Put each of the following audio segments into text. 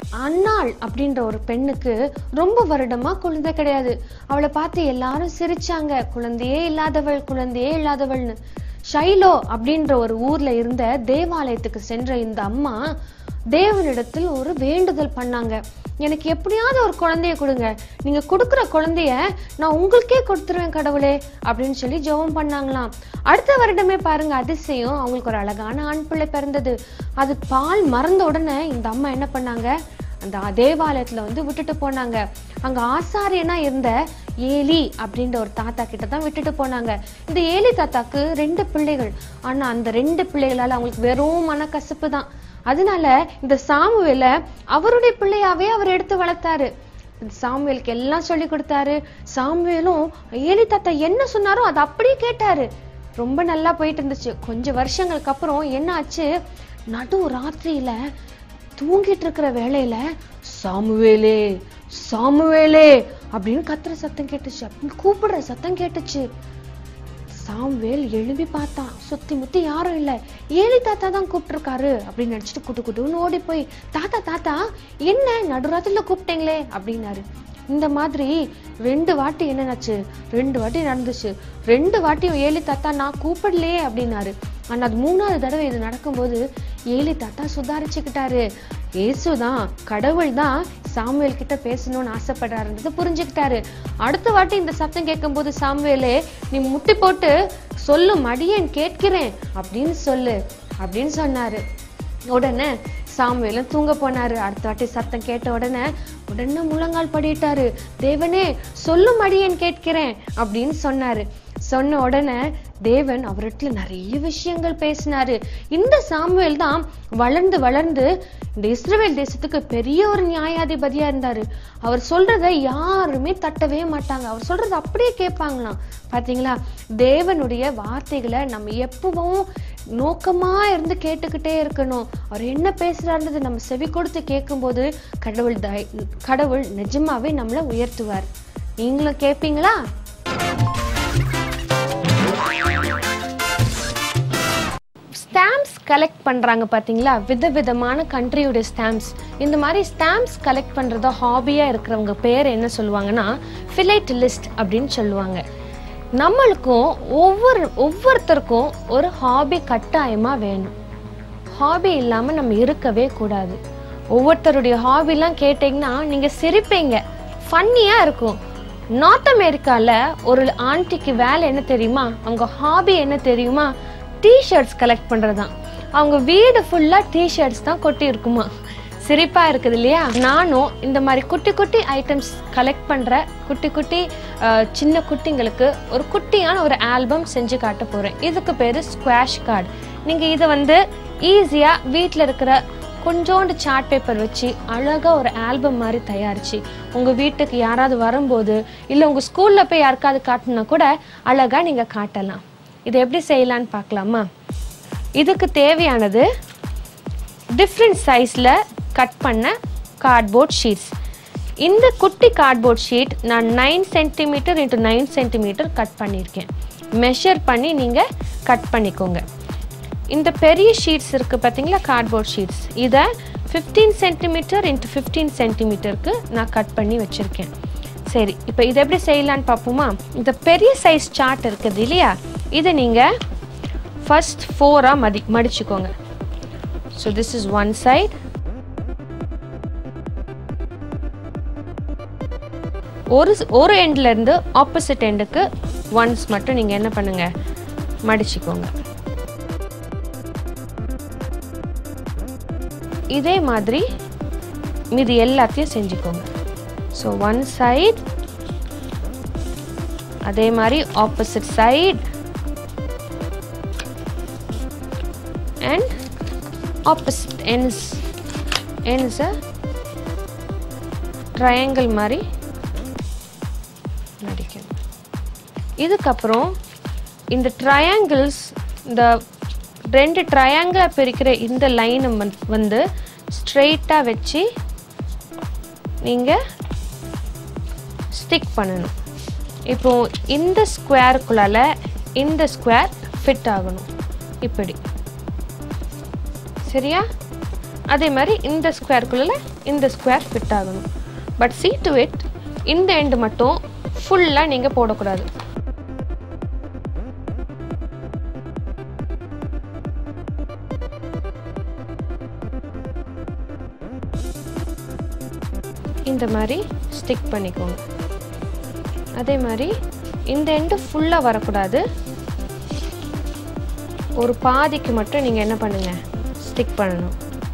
அன்னாள் அப்படின்ற ஒரு பெண்ணுக்கு ரொம்ப வருடமா குழந்தை கிடையாது. அவளை பார்த்து எல்லாரும் சிரிச்சாங்க, குழந்தையே இல்லாதவள், குழந்தையே இல்லாதவள்னு. ஷைலோ அப்படின்ற ஒரு ஊர்ல இருந்த தேவாலயத்துக்கு சென்ற இந்த அம்மா தேவனிடத்தில் ஒரு வேண்டுதல் பண்ணாங்க. எனக்கு எப்படியாவது ஒரு குழந்தைய கொடுங்க, நீங்க கொடுக்குற குழந்தைய நான் உங்களுக்கே கொடுத்துருவேன் கடவுளே அப்படின்னு சொல்லி ஜெபம் பண்ணாங்களாம். அடுத்த வருடமே பாருங்க அதிசயம், அவங்களுக்கு ஒரு அழகான ஆண் பிள்ளை பிறந்தது. அது பால் மறந்த உடனே இந்த அம்மா என்ன பண்ணாங்க, அந்த தேவாலயத்துல விட்டுட்டு போனாங்க. அங்க ஆசாரியனா இருந்த ஏலி அப்படின்ற ஒரு தாத்தா கிட்ட தான் விட்டுட்டு போனாங்க. இந்த ஏலி தாத்தாக்கு 2 பிள்ளைகள். ஆனா அந்த 2 பிள்ளைகளால அவங்களுக்கு வெறும் மனக்கசப்பு தான். அதனால இந்த சாமுவேல அவருடைய பிள்ளையாவே அவர் எடுத்து வளர்த்தாரு. சாமுவேலுக்கு எல்லாம் சொல்லி கொடுத்தாரு. சாமுவேலும் ஏலி தாத்தா என்ன சொன்னாரோ அதை அப்படியே கேட்டாரு. ரொம்ப நல்லா போயிட்டு இருந்துச்சு. கொஞ்சம் வருஷங்களுக்கு அப்புறம் என்ன ஆச்சு, நடு ராத்திரியில தூங்கிட்டு இருக்கிற வேளையில சாமுவேலே சாமுவேலே அப்படின்னு கத்துற சத்தம் கேட்டுச்சு, அப்படின்னு கூப்பிடுற சத்தம் கேட்டுச்சு. சாமுவேல் எழுப்பி பார்த்தான், சுத்தி முத்தி யாரும் இல்ல, ஏலி தாத்தா தான் கூப்பிட்டுருக்காரு அப்படின்னு நினைச்சிட்டு குட்டு குட்டுன்னு ஓடி போய், தாத்தா தாத்தா என்ன நடுராத்திரில கூப்பிட்டீங்களே அப்படின்னாரு. இந்த மாதிரி 2 வாட்டி என்னன்னாச்சு, 2 வாட்டி நடந்துச்சு. 2 வாட்டியும் ஏலி தாத்தா நான் கூப்பிடலையே அப்படின்னாரு. ஆனா அது 3வது தடவை இது நடக்கும்போது ஏலி தாத்தா சுதாரிச்சுக்கிட்டாரு. இயேசுதான், கடவுள் தான் சாமுவேல் கிட்ட பேசணும்னு ஆசைப்படுறாருன்றது புரிஞ்சுக்கிட்டாரு. அடுத்த வாட்டி இந்த சத்தம் கேட்கும் போது சாமுவேலே நீ முட்டி போட்டு சொல்லு, மடியேன் கேட்கிறேன் அப்படின்னு சொல்லு அப்படின்னு சொன்னாரு. உடனே சாமுவேலும் தூங்க போனாரு. அடுத்த வாட்டி சத்தம் கேட்ட உடனே முழங்கால் படிட்டாரு. தேவனே சொல்லும் அடியேன் கேட்கிறேன் அப்படின்னு சொன்னாரு. சொன்ன உடனே தேவன் அவர்கிட்ட நிறைய விஷயங்கள் பேசினாரு. இந்த சாமுவேல் தான் வளர்ந்து வளர்ந்து இந்த இஸ்ரவேல் தேசத்துக்கு பெரிய ஒரு நியாயாதிபதியா இருந்தாரு. அவர் சொல்றத யாருமே தட்டவே மாட்டாங்க, அவர் சொல்றத அப்படியே கேட்பாங்களாம். பாத்தீங்களா, தேவனுடைய வார்த்தைகளை நம்ம எப்பவும் நோக்கமா இருந்து கேட்டுக்கிட்டே இருக்கணும். அவர் என்ன பேசுறாருன்றது நம்ம செவி கொடுத்து கேட்கும் போது கடவுள் நிஜமாவே நம்மளை உயர்த்துவார். நீங்களும் கேட்பீங்களா? ஸ்டாம்ப்ஸ் கலெக்ட் பண்றாங்க பாத்தீங்களா, விதவிதமான கண்ட்ரியோட ஸ்டாம்ப்ஸ். இந்த மாதிரி ஸ்டாம்ப்ஸ் கலெக்ட் பண்றத ஹாபியா இருக்கிறவங்க பேர் என்ன சொல்லுவாங்கன்னா ஃபிலைட்டலிஸ்ட் அப்படின்னு சொல்லுவாங்க. நம்மளுக்கும் ஒவ்வொருத்தருக்கும் ஒரு ஹாபி கட்டாயமா வேணும். ஹாபி இல்லாம நம்ம இருக்கவே கூடாது. ஒவ்வொருத்தருடைய ஹாபிலாம் கேட்டீங்கன்னா நீங்க சிரிப்பீங்க, ஃபன்னியா இருக்கும். நார்த் அமெரிக்கால ஒரு ஆண்டிக்கு வேலை என்ன தெரியுமா, அவங்க ஹாபி என்ன தெரியுமா, டிஷர்ட்ஸ் கலெக்ட் பண்றதுதான். அவங்க வீடு ஃபுல்லா டிஷர்ட்ஸ் தான் கொட்டி இருக்குமா. சிரிப்பா இருக்குது இல்லையா? நானும் இந்த மாதிரி குட்டி குட்டி ஐட்டம்ஸ் கலெக்ட் பண்ற குட்டி சின்ன குட்டிங்களுக்கு ஒரு குட்டியான ஒரு ஆல்பம் செஞ்சு காட்ட போறேன். இதுக்கு பேரு ஸ்குவாஷ் கார்டு. நீங்க இதை ஈஸியா வீட்டில் இருக்கிற கொஞ்சோண்டு சார்ட் பேப்பர் வச்சு அழகா ஒரு ஆல்பம் மாதிரி தயாரிச்சு உங்க வீட்டுக்கு யாராவது வரும்போது இல்ல உங்க ஸ்கூல்ல போய் யாருக்காவது காட்டணும்னா கூட அழகா நீங்க காட்டலாம். இதை எப்படி செய்யலான்னு பார்க்கலாமா? இதுக்கு தேவையானது டிஃப்ரெண்ட் சைஸ்ல கட் பண்ண கார்ட்போர்ட் ஷீட்ஸ். இந்த குட்டி கார்ட்போர்ட் ஷீட் நான் 9 சென்டிமீட்டர் × 9 சென்டிமீட்டர் கட் பண்ணியிருக்கேன். மெஷர் பண்ணி நீங்க கட் பண்ணிக்கோங்க. இந்த பெரிய ஷீட்ஸ் இருக்கு பார்த்தீங்களா, கார்ட்போர்ட் ஷீட்ஸ், இதை 15 சென்டிமீட்டர் × 15 சென்டிமீட்டருக்கு நான் கட் பண்ணி வச்சிருக்கேன். சரி, இப்போ இதை எப்படி செய்யலான்னு பார்ப்போமா? இந்த பெரிய சைஸ் சார்ட் இருக்குது இல்லையா, இதை நீங்கள் ஃபர்ஸ்ட் 4ஆ மடிச்சுக்கோங்க. So this is one side. ஒரு எண்ட்ல இருந்து ஆப்போசிட் எண்டுக்கு ஒன்ஸ் மட்டும் நீங்கள் என்ன பண்ணுங்க, மடிச்சுக்கோங்க. இதே மாதிரி மீதி எல்லாத்தையும் செஞ்சுக்கோங்க. ஸோ ஒன் சைட், அதே மாதிரி opposite side and opposite ends triangle மாதிரி நடிக்கணும். இதுக்கப்புறம் இந்த ட்ரையாங்கிள்ஸ், இந்த 2 ட்ரையாங்கிளை பிரிக்கிற இந்த லைனை ஸ்ட்ரெயிட்டாக வச்சு நீங்கள் ஸ்டிக் பண்ணணும். இப்போ இந்த ஸ்கொயருக்குள்ளால இந்த ஸ்கொயர் ஃபிட் ஆகணும், இப்படி. சரியா? அதே மாதிரி இந்த ஸ்கொயருக்குள்ள இந்த ஸ்கொயர் ஃபிட் ஆகணும். பட் see to it இந்த எண்ட் மட்டும் ஃபுல்லா நீங்க போடக்கூடாது. இந்த மாதிரி ஸ்டிக் பண்ணிக்கோங்க. அதே மாதிரி இந்த எண்ட் ஃபுல்லா வரக்கூடாது. ஒரு பாதிக்கு மட்டும் நீங்க என்ன பண்ணுங்க, ஸ்டிக் பண்ணணும்.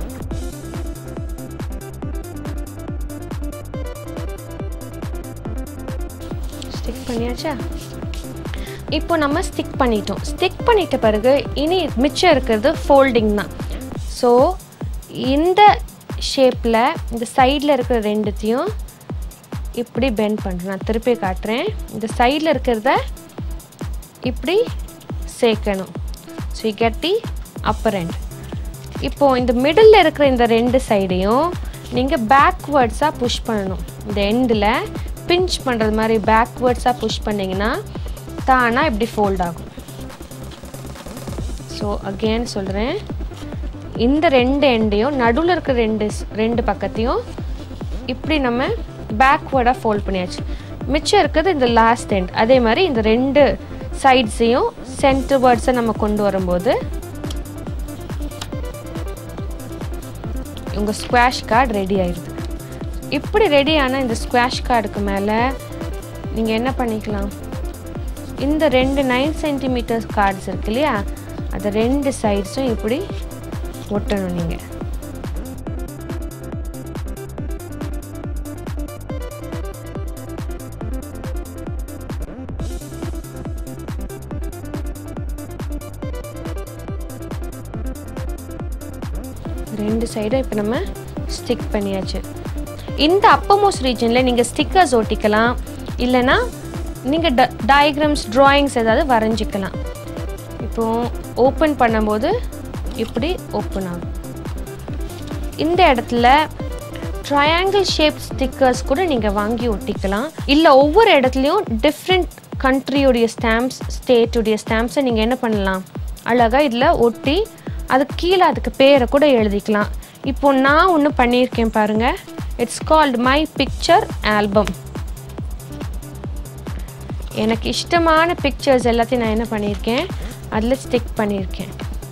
ஸ்டிக் பண்ணியாச்சா? இப்போ நம்ம ஸ்டிக் பண்ணிட்டோம். ஸ்டிக் பண்ணிட்ட பிறகு இனி மிச்சம் இருக்கிறது ஃபோல்டிங் தான். ஸோ இந்த ஷேப்பில் இந்த சைடில் இருக்கிற ரெண்டுத்தையும் இப்படி பெண்ட் பண்ணுறேன். நான் திருப்பி காட்டுறேன். இந்த சைடில் இருக்கிறத இப்படி சேர்க்கணும். So you get the upper end. இப்போது இந்த மிடில் இருக்கிற இந்த ரெண்டு சைடையும் நீங்கள் பேக்வேர்ட்ஸாக புஷ் பண்ணணும். இந்த எண்டில் பிஞ்ச் பண்ணுறது மாதிரி பேக்வேர்ட்ஸாக புஷ் பண்ணிங்கன்னா தானாக இப்படி ஃபோல்ட் ஆகும். ஸோ அகெயின் சொல்கிறேன், இந்த ரெண்டு எண்டையும் நடுவில் இருக்கிற ரெண்டு பக்கத்தையும் இப்படி நம்ம பேக்வேர்டாக ஃபோல்ட் பண்ணியாச்சு. மிச்சம் இருக்கிறது இந்த லாஸ்ட் எண்ட். அதே மாதிரி இந்த ரெண்டு சைட்ஸையும் சென்டர் வேர்ட்ஸை நம்ம கொண்டு வரும்போது உங்கள் ஸ்குவாஷ் கார்டு ரெடி ஆயிடுது. இப்படி ரெடியான இந்த ஸ்குவாஷ் கார்டுக்கு மேலே நீங்கள் என்ன பண்ணிக்கலாம், இந்த ரெண்டு 9 சென்டிமீட்டர்ஸ் கார்ட்ஸ் இருக்கு இல்லையா, அது ரெண்டு சைட்ஸும் இப்படி ஒட்டணும். நீங்கள் ரெண்டு சைடும் இப்போ நம்ம ஸ்டிக் பண்ணியாச்சு. இந்த அப்பமோஸ்ட் ரீஜனில் நீங்கள் ஸ்டிக்கர்ஸ் ஒட்டிக்கலாம், இல்லைன்னா நீங்கள் டயக்ராம்ஸ் ட்ராயிங்ஸ் ஏதாவது வரைஞ்சிக்கலாம். இப்போது ஓப்பன் பண்ணும்போது இப்படி ஓப்பன் ஆகும். இந்த இடத்துல ட்ரையாங்கிள் ஷேப் ஸ்டிக்கர்ஸ் கூட நீங்கள் வாங்கி ஒட்டிக்கலாம். இல்லை ஒவ்வொரு இடத்துலையும் டிஃப்ரெண்ட் கண்ட்ரியோடைய ஸ்டாம்ப்ஸ், ஸ்டேட்டுடைய ஸ்டாம்ப்ஸை நீங்கள் என்ன பண்ணலாம், அழகாக இதில் ஒட்டி அதுக்கு கீழே அதுக்கு பேரை கூட எழுதிக்கலாம். இப்போ நான் ஒன்று பண்ணியிருக்கேன் பாருங்கள். It's called my picture album. எனக்கு இஷ்டமான பிக்சர்ஸ் எல்லாத்தையும் நான் என்ன பண்ணியிருக்கேன், அதில் ஸ்டிக் பண்ணியிருக்கேன்.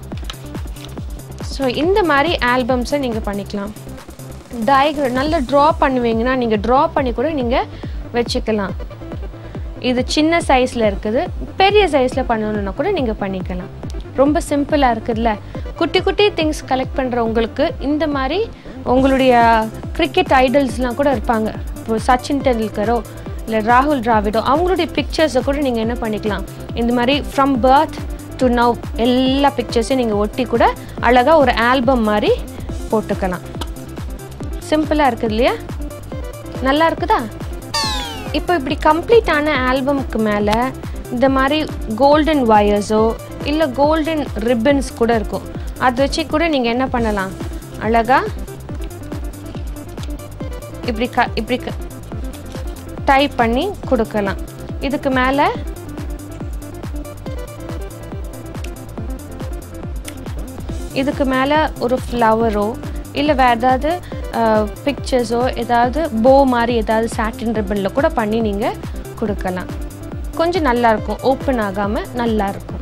ஸோ இந்த மாதிரி ஆல்பம்ஸை நீங்கள் பண்ணிக்கலாம். டயக்ராம் நல்லா ட்ரா பண்ணுவீங்கன்னா நீங்கள் ட்ரா பண்ணி கூட நீங்கள் வச்சுக்கலாம். இது சின்ன சைஸில் இருக்குது, பெரிய சைஸில் பண்ணணுன்னா கூட நீங்கள் பண்ணிக்கலாம். ரொம்ப சிம்பிளாக இருக்குதுல்ல. குட்டி குட்டி திங்ஸ் கலெக்ட் பண்ணுற உங்களுக்கு இந்த மாதிரி உங்களுடைய கிரிக்கெட் ஐடல்ஸ்லாம் கூட இருப்பாங்க. இப்போ சச்சின் டெண்டுல்கரோ இல்லை ராகுல் டிராவிடோ அவங்களுடைய பிக்சர்ஸை கூட நீங்கள் என்ன பண்ணிக்கலாம், இந்த மாதிரி ஃப்ரம் பர்த் டு நவ் எல்லா பிக்சர்ஸையும் நீங்கள் ஒட்டி கூட அழகாக ஒரு ஆல்பம் மாதிரி போட்டுக்கலாம். சிம்பிளாக இருக்குது இல்லையா? நல்லா இருக்குதா? இப்போ இப்படி கம்ப்ளீட்டான ஆல்பமுக்கு மேலே இந்த மாதிரி கோல்டன் வயர்ஸோ இல்லை கோல்டன் ரிப்பன்ஸ் கூட இருக்கும். அதை வச்சு கூட நீங்கள் என்ன பண்ணலாம், அழகாக இப்படி டைப் பண்ணி கொடுக்கலாம். இதுக்கு மேலே ஒரு ஃப்ளவரோ இல்லை வேறு ஏதாவது பிக்சர்ஸோ ஏதாவது போ மாதிரி ஏதாவது சாட்டின் ரிப்பனில் கூட பண்ணி நீங்கள் கொடுக்கலாம். கொஞ்சம் நல்லாயிருக்கும், ஓப்பன் ஆகாமல் நல்லாயிருக்கும்.